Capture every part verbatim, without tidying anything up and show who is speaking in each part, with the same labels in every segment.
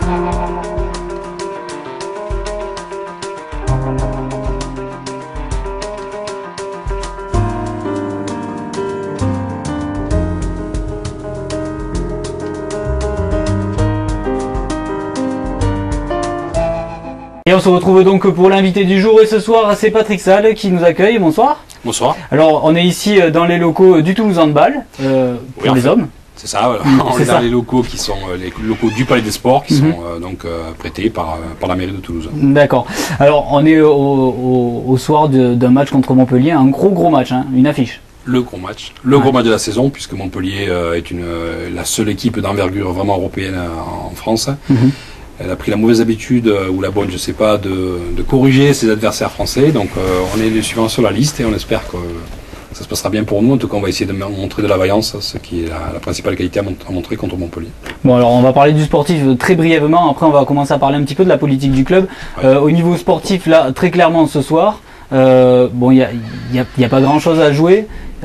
Speaker 1: Et on se retrouve donc pour l'invité du jour, et ce soir c'est Patrick Salle qui nous accueille. Bonsoir.
Speaker 2: Bonsoir.
Speaker 1: Alors on est ici dans les locaux du Toulouse Handball, euh, pour
Speaker 2: oui,
Speaker 1: les
Speaker 2: fait,
Speaker 1: hommes.
Speaker 2: C'est ça, voilà.
Speaker 1: Mmh,
Speaker 2: on est, est dans
Speaker 1: ça.
Speaker 2: les locaux qui sont euh, les locaux du Palais des Sports qui
Speaker 1: mmh.
Speaker 2: sont euh, donc euh, prêtés par, euh, par la mairie de Toulouse.
Speaker 1: D'accord. Alors on est au, au, au soir d'un match contre Montpellier, un gros gros match, hein, une affiche.
Speaker 2: Le gros match, le
Speaker 1: ouais.
Speaker 2: gros match de la saison, puisque Montpellier euh, est une, euh, la seule équipe d'envergure vraiment européenne euh, en France. Mmh. Elle a pris la mauvaise habitude, euh, ou la bonne, je sais pas, de, de corriger ses adversaires français. Donc euh, on est les suivants sur la liste et on espère que ça se passera bien pour nous. En tout cas, on va essayer de montrer de la vaillance, ce qui est la, la principale qualité à, mont à montrer contre Montpellier.
Speaker 1: Bon, alors on va parler du sportif très brièvement. Après, on va commencer à parler un petit peu de la politique du club. Ouais. Euh, au niveau sportif, là, très clairement, ce soir, euh, bon, il n'y a, y a, y a pas grand-chose à jouer,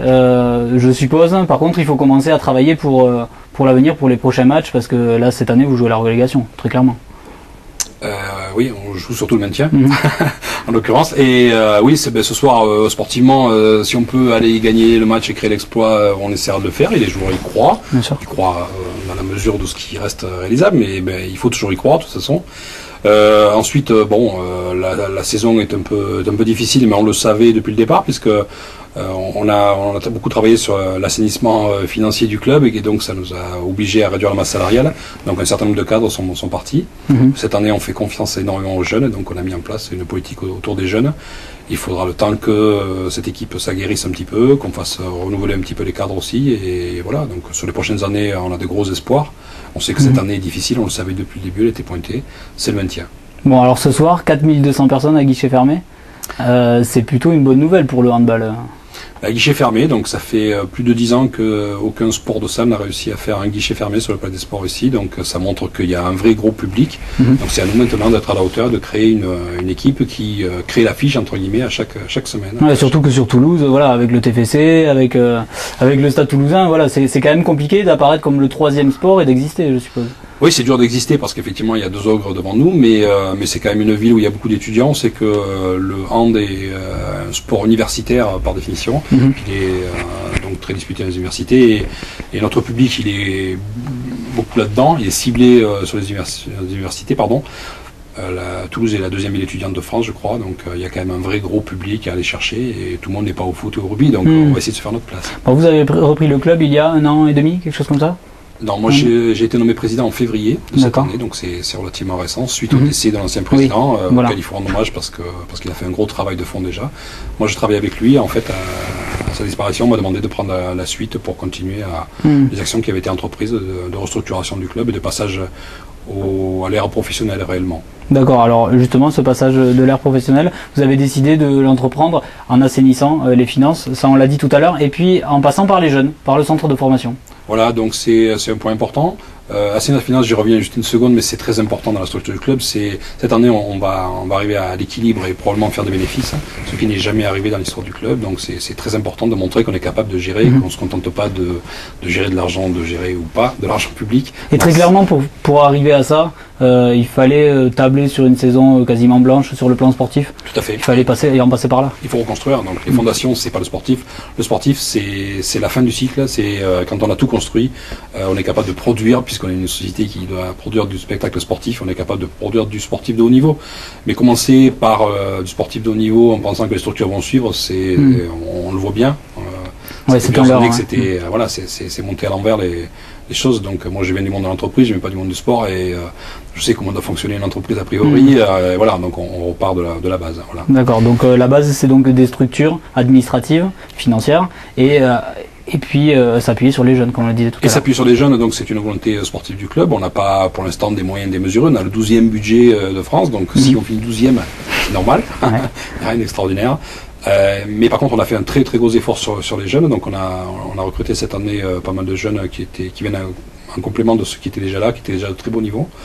Speaker 1: euh, je suppose. Par contre, il faut commencer à travailler pour, euh, pour l'avenir, pour les prochains matchs, parce que là, cette année, vous jouez la relégation, très clairement.
Speaker 2: Euh, oui, on joue surtout le maintien, mmh. en l'occurrence. Et euh, oui, ben, ce soir, euh, sportivement, euh, si on peut aller gagner le match et créer l'exploit, euh, on essaiera de le faire. Et les joueurs y croient. Bien sûr. Ils croient euh, dans la mesure de ce qui reste réalisable, mais ben, il faut toujours y croire de toute façon. Euh, ensuite, euh, bon, euh, la, la saison est un peu, est un peu difficile, mais on le savait depuis le départ, puisque euh, on, a, on a beaucoup travaillé sur l'assainissement financier du club, et donc ça nous a obligé à réduire la masse salariale. Donc un certain nombre de cadres sont, sont partis. Mm-hmm. Cette année, on fait confiance énormément aux jeunes, donc on a mis en place une politique autour des jeunes. Il faudra le temps que cette équipe s'aguerrisse un petit peu, qu'on fasse renouveler un petit peu les cadres aussi, et voilà. Donc sur les prochaines années, on a de gros espoirs. On sait que cette année est difficile, on le savait depuis le début, elle était pointée, c'est le maintien. Bon, alors ce soir, quatre mille deux cents personnes à guichet fermé, euh, c'est plutôt une bonne nouvelle pour le handball. À guichet fermé, donc ça fait plus de dix ans qu'aucun sport de salle n'a réussi à faire un guichet fermé sur le Palais des Sports ici, donc ça montre qu'il y a un vrai gros public. Mm-hmm. Donc c'est à nous maintenant d'être à la hauteur, de créer une, une équipe qui euh, crée l'affiche entre guillemets à chaque, chaque semaine. Ouais, surtout que sur Toulouse, voilà, avec le T F C, avec, euh, avec le Stade Toulousain, voilà, c'est quand même compliqué d'apparaître comme le troisième sport et d'exister, je suppose. Oui, c'est dur d'exister parce qu'effectivement il y a deux ogres devant nous, mais, euh, mais c'est quand même une ville où il y a beaucoup d'étudiants. On sait que euh, le hand est euh, un sport universitaire par définition. Mm-hmm. Il est euh, donc très disputé dans les universités et, et notre public il est beaucoup là-dedans. Il est ciblé euh, sur les, univers les universités, pardon. Euh, la, Toulouse est la deuxième ville étudiante de France, je crois, donc il euh, y a quand même un vrai gros public à aller chercher et tout le monde n'est pas au foot et au rugby, donc mm. on va essayer de se faire notre place. Bon, vous avez repris le club il y a un an et demi, quelque chose comme ça? Non, moi mmh. j'ai été nommé président en février de cette année, donc c'est relativement récent, suite mmh. au décès de l'ancien président, oui. euh, voilà. auquel il faut rendre hommage parce que parce qu'il a fait un gros travail de fond déjà. Moi je travaille avec lui, en fait à, à sa disparition on m'a demandé de prendre la, la suite pour continuer à mmh. les actions qui avaient été entreprises de, de restructuration du club et de passage au, à l'ère professionnelle réellement. D'accord, alors justement ce passage de l'ère professionnelle, vous avez décidé de l'entreprendre en assainissant euh, les finances, ça on l'a dit tout à l'heure, et puis en passant par les jeunes, par le centre de formation. Voilà, donc c'est un point important. Euh, assainir les finances, j'y reviens juste une seconde, mais c'est très important dans la structure du club. Cette année, on, on, va, on va arriver à l'équilibre et probablement faire des bénéfices, hein, ce qui n'est jamais arrivé dans l'histoire du club. Donc c'est très important de montrer qu'on est capable de gérer, mm-hmm. qu'on ne se contente pas de, de gérer de l'argent, de gérer ou pas, de l'argent public. Et très clairement, pour, pour arriver à ça, euh, il fallait euh, tabler sur une saison euh, quasiment blanche sur le plan sportif. Tout à fait. Il fallait passer et en passer par là. Il faut reconstruire. Donc les fondations, c'est pas le sportif. Le sportif, c'est la fin du cycle. C'est euh, quand on a tout construit, euh, on est capable de produire, puisqu'on est une société qui doit produire du spectacle sportif, on est capable de produire du sportif de haut niveau. Mais commencer par euh, du sportif de haut niveau en pensant que les structures vont suivre, c'est mmh. on, on le voit bien. Euh, ouais, c'est un que c'était mmh. voilà, c'est monté à l'envers les les choses. Donc moi je viens du monde de l'entreprise, je viens pas du monde du sport et euh, je sais comment doit fonctionner une entreprise a priori. Mmh. Euh, voilà, donc on, on repart de la, de la base. Voilà. D'accord, donc euh, la base c'est donc des structures administratives, financières et euh, et puis euh, s'appuyer sur les jeunes, comme on le disait tout à l'heure. Et s'appuyer sur les jeunes, donc c'est une volonté sportive du club. On n'a pas pour l'instant des moyens démesurés. On a le douzième budget euh, de France, donc mmh. si on finit douzième, c'est normal, ouais. Rien d'extraordinaire. Euh, mais par contre, on a fait un très très gros effort sur, sur les jeunes. Donc on a, on a recruté cette année euh, pas mal de jeunes qui, étaient, qui viennent en complément de ceux qui étaient déjà là, qui étaient déjà de très beau niveau.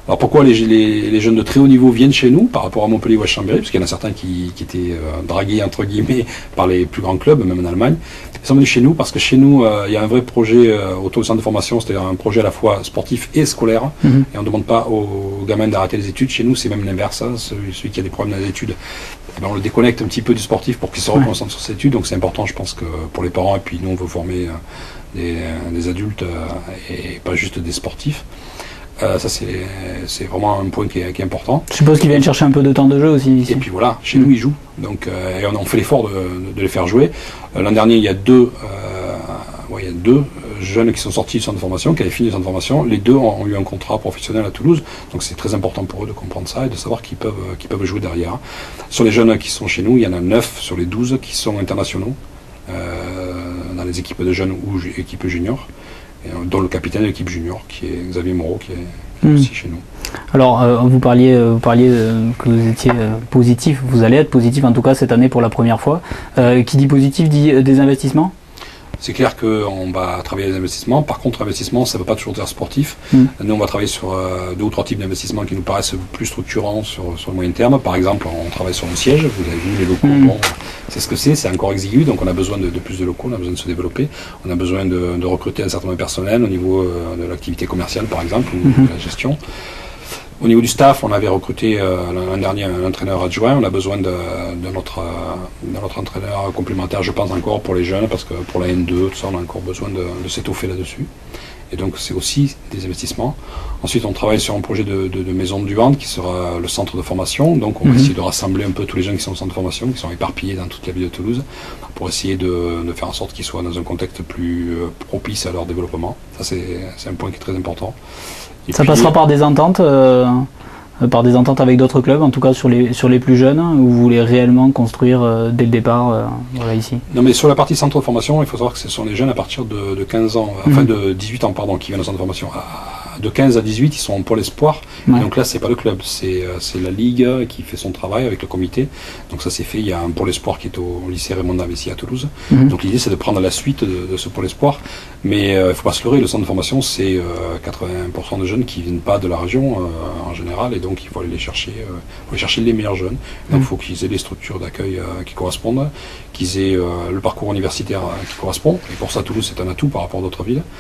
Speaker 2: Alors pourquoi les, les, les jeunes de très haut niveau viennent chez nous par rapport à Montpellier ou à Chambéry, parce qu'il y en a certains qui, qui étaient euh, dragués entre guillemets par les plus grands clubs, même en Allemagne. Ils sont venus chez nous parce que chez nous, euh, il y a un vrai projet euh, autour du centre de formation, c'est-à-dire un projet à la fois sportif et scolaire. Mm-hmm. Et on ne demande pas aux, aux gamins d'arrêter les études. Chez nous, c'est même l'inverse. Hein. Celui, celui qui a des problèmes dans les études, ben, on le déconnecte un petit peu du sportif pour qu'il se reconcentre ouais. sur ses études. Donc c'est important, je pense, que pour les parents. Et puis nous, on veut former euh, des, des adultes euh, et pas juste des sportifs. Euh, ça c'est vraiment un point qui est, qui est important.
Speaker 1: Je suppose qu'ils viennent chercher un peu de temps de jeu aussi. Ici.
Speaker 2: Et puis voilà, chez mmh. nous ils jouent. Donc euh, et on, on fait l'effort de, de les faire jouer. Euh, L'an dernier il y a deux, euh, ouais, il y a deux jeunes qui sont sortis du centre de formation, qui avaient fini le centre de formation. Les deux ont, ont eu un contrat professionnel à Toulouse. Donc c'est très important pour eux de comprendre ça et de savoir qu'ils peuvent, qu'ils peuvent jouer derrière. Sur les jeunes qui sont chez nous, il y en a neuf sur les douze qui sont internationaux euh, dans les équipes de jeunes ou équipes juniors. Dont le capitaine de l'équipe junior, qui est Xavier Moreau, qui est mmh. aussi chez nous.
Speaker 1: Alors, euh, vous parliez, vous parliez euh, que vous étiez euh, positif, vous allez être positif en tout cas cette année pour la première fois. Euh, qui dit positif dit euh, des investissements ?
Speaker 2: C'est clair qu'on va travailler les investissements. Par contre, investissement, ça ne veut pas toujours dire sportif. Mmh. Nous, on va travailler sur euh, deux ou trois types d'investissements qui nous paraissent plus structurants sur, sur le moyen terme. Par exemple, on travaille sur le siège. Vous avez vu les locaux. Mmh. Bon, c'est ce que c'est. C'est encore exigu. Donc, on a besoin de, de plus de locaux. On a besoin de se développer. On a besoin de, de recruter un certain nombre de personnel au niveau euh, de l'activité commerciale, par exemple, ou mmh. de la gestion. Au niveau du staff, on avait recruté euh, l'an dernier un entraîneur adjoint. On a besoin de, de, notre, euh, de notre entraîneur complémentaire, je pense encore pour les jeunes, parce que pour la N deux, tout ça, on a encore besoin de, de s'étoffer là-dessus. Et donc c'est aussi des investissements. Ensuite, on travaille sur un projet de, de, de maison du hand qui sera le centre de formation. Donc on va mm-hmm. essayer de rassembler un peu tous les jeunes qui sont au centre de formation, qui sont éparpillés dans toute la ville de Toulouse, pour essayer de, de faire en sorte qu'ils soient dans un contexte plus euh, propice à leur développement. Ça, c'est un point qui est très important.
Speaker 1: Et ça puis, passera par des ententes, euh, par des ententes avec d'autres clubs, en tout cas sur les sur les plus jeunes, où vous voulez réellement construire euh, dès le départ, euh, voilà ici.
Speaker 2: Non, mais sur la partie centre de formation, il faut savoir que ce sont les jeunes à partir de, de quinze ans, mmh. enfin de dix-huit ans pardon, qui viennent au centre de formation. De quinze à dix-huit, ils sont en pôle espoir. Ouais. Donc là, c'est pas le club, c'est c'est la ligue qui fait son travail avec le comité. Donc ça, c'est fait. Il y a un pôle espoir qui est au lycée Raymond Davessi à Toulouse. Mm-hmm. Donc l'idée, c'est de prendre la suite de, de ce pôle espoir. Mais il euh, ne faut pas se leurrer. Le centre de formation, c'est euh, quatre-vingts pour cent de jeunes qui viennent pas de la région euh, en général, et donc il faut aller les chercher. Euh, faut aller chercher les meilleurs jeunes. Donc il mm-hmm. faut qu'ils aient des structures d'accueil euh, qui correspondent, qu'ils aient euh, le parcours universitaire euh, qui correspond. Et pour ça, Toulouse, c'est un atout par rapport à d'autres villes.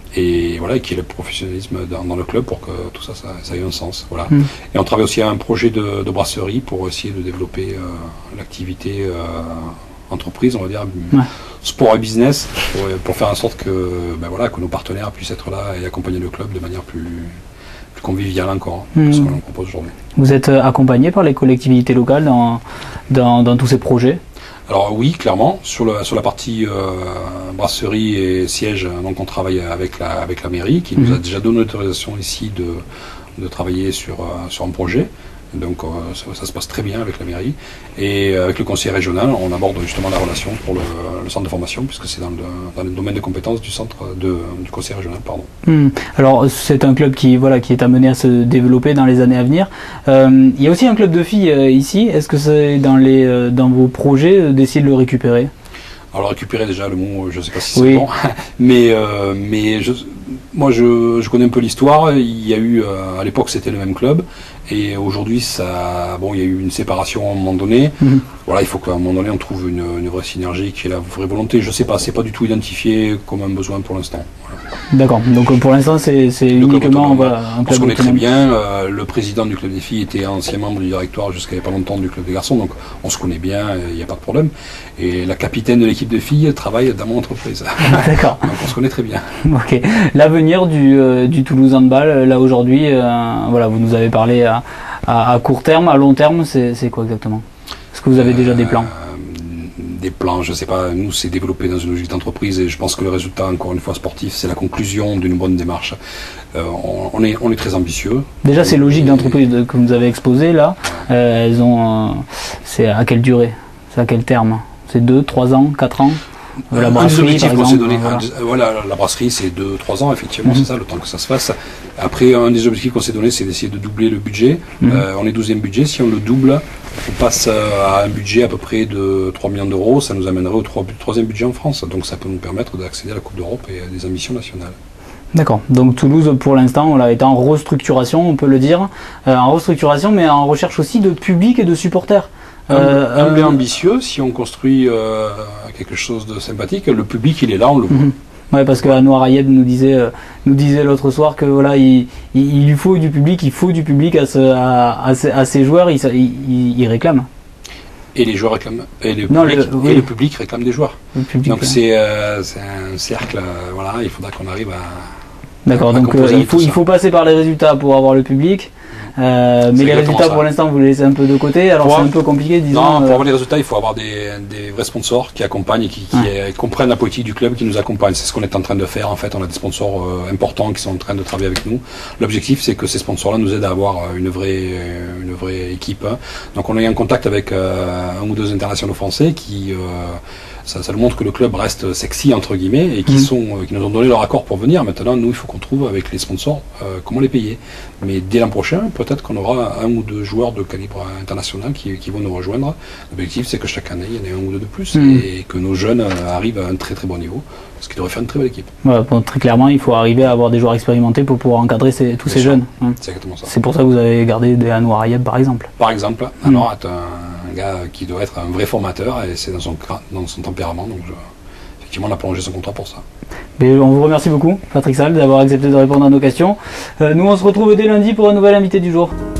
Speaker 2: Et voilà, qu'il y ait le professionnalisme dans, dans le club pour que tout ça, ça, ça ait un sens. Voilà. Mmh. Et on travaille aussi à un projet de, de brasserie pour essayer de développer euh, l'activité euh, entreprise, on va dire, ouais. sport et business, pour, pour faire en sorte que, ben voilà, que nos partenaires puissent être là et accompagner le club de manière plus, plus conviviale encore mmh. que ce qu'on propose aujourd'hui.
Speaker 1: Vous êtes accompagné par les collectivités locales dans, dans, dans tous ces projets ?
Speaker 2: Alors oui, clairement, sur, le, sur la partie euh, brasserie et siège, donc on travaille avec la, avec la mairie qui mmh. nous a déjà donné l'autorisation ici de, de travailler sur, euh, sur un projet. Donc euh, ça, ça se passe très bien avec la mairie. Et avec le conseil régional, on aborde justement la relation pour le, le centre de formation, puisque c'est dans le, dans le domaine de compétences du centre de, du conseil régional. Pardon.
Speaker 1: Mmh. Alors c'est un club qui, voilà, qui est amené à se développer dans les années à venir. Euh, il y a aussi un club de filles euh, ici. Est-ce que c'est dans, les, euh, dans vos projets euh, d'essayer de le récupérer ?
Speaker 2: Alors récupérer déjà le mot, je ne sais pas si c'est oui. bon, mais, euh, mais je, moi je, je connais un peu l'histoire. Il y a eu, euh, à l'époque c'était le même club, et aujourd'hui ça, bon, il y a eu une séparation à un moment donné. Mm-hmm. Voilà, il faut qu'à un moment donné on trouve une, une vraie synergie qui est la vraie volonté. Je sais pas, c'est pas du tout identifié comme un besoin pour l'instant. Voilà.
Speaker 1: D'accord, donc pour l'instant c'est uniquement voilà, un club.
Speaker 2: On se connaît très bien, euh, le président du club des filles était ancien membre du directoire jusqu'à il n'y a pas longtemps du club des garçons, donc on se connaît bien, il n'y a pas de problème. Et la capitaine de l'équipe de filles travaille dans mon entreprise.
Speaker 1: D'accord.
Speaker 2: Donc on se connaît très bien.
Speaker 1: Ok. L'avenir du, euh, du Toulouse Handball, là aujourd'hui, euh, voilà, vous nous avez parlé à, à, à court terme, à long terme, c'est quoi exactement? Est-ce que vous avez euh, déjà des plans?
Speaker 2: Des plans, je ne sais pas, nous c'est développé dans une logique d'entreprise et je pense que le résultat, encore une fois sportif, c'est la conclusion d'une bonne démarche. Euh, on, on, est, on est très ambitieux.
Speaker 1: Déjà ces logiques d'entreprise que vous avez exposées là, euh, elles ont, euh, c'est à quelle durée? C'est à quel terme? C'est deux, trois ans, quatre ans?
Speaker 2: La brasserie, par exemple, donné, voilà. Un, voilà, la brasserie c'est deux, trois ans, effectivement, mm-hmm. c'est ça, le temps que ça se fasse. Après, un des objectifs qu'on s'est donné, c'est d'essayer de doubler le budget. Mm-hmm. euh, on est douzième budget, si on le double, on passe à un budget à peu près de trois millions d'euros, ça nous amènerait au troisième budget en France. Donc ça peut nous permettre d'accéder à la Coupe d'Europe et à des ambitions nationales.
Speaker 1: D'accord. Donc Toulouse, pour l'instant, on est en restructuration, on peut le dire, euh, en restructuration, mais en recherche aussi de public et de supporters.
Speaker 2: Euh, humble et ambitieux, si on construit euh, quelque chose de sympathique, le public il est là, on le voit.
Speaker 1: Mm-hmm. Ouais, parce que Anouar Ayeb nous disait, euh, nous disait l'autre soir que voilà, il, il, il lui faut du public, il faut du public à, ce, à, à, à ses joueurs, il, il, il réclame.
Speaker 2: Et les joueurs réclament, et le,
Speaker 1: non,
Speaker 2: public,
Speaker 1: le, oui.
Speaker 2: et le public réclame des joueurs.
Speaker 1: Public,
Speaker 2: donc c'est euh, un cercle, euh, voilà, il faudra qu'on arrive à.
Speaker 1: D'accord, donc euh, il faut il faut passer par les résultats pour avoir le public. Euh, mais les résultats ça. Pour l'instant vous les laissez un peu de côté, alors c'est un peu compliqué disons.
Speaker 2: Non, pour euh... avoir les résultats il faut avoir des, des vrais sponsors qui accompagnent et qui, qui ouais. comprennent la politique du club, qui nous accompagnent. C'est ce qu'on est en train de faire en fait, on a des sponsors euh, importants qui sont en train de travailler avec nous. L'objectif c'est que ces sponsors là nous aident à avoir une vraie, une vraie équipe. Donc on est en contact avec euh, un ou deux internationaux français qui... Euh, Ça, ça nous montre que le club reste sexy entre guillemets et qui, mmh. sont, euh, qui nous ont donné leur accord pour venir. Maintenant, nous, il faut qu'on trouve avec les sponsors euh, comment les payer. Mais dès l'an prochain, peut-être qu'on aura un ou deux joueurs de calibre international qui, qui vont nous rejoindre. L'objectif, c'est que chaque année, il y en ait un ou deux de plus mmh. et que nos jeunes euh, arrivent à un très très bon niveau, ce qui devrait faire une très belle équipe.
Speaker 1: Ouais, bon, très clairement, il faut arriver à avoir des joueurs expérimentés pour pouvoir encadrer ces, tous Bien ces sûr. jeunes. Hein.
Speaker 2: C'est exactement ça.
Speaker 1: C'est pour ça que vous avez gardé des Anouar Ayeb, par exemple.
Speaker 2: Par exemple, mmh. Anouar est un un gars qui doit être un vrai formateur et c'est dans son, dans son tempérament, donc je, effectivement on a prolongé son contrat pour ça.
Speaker 1: Mais on vous remercie beaucoup Patrick Sall d'avoir accepté de répondre à nos questions. Euh, nous on se retrouve dès lundi pour un nouvel invité du jour.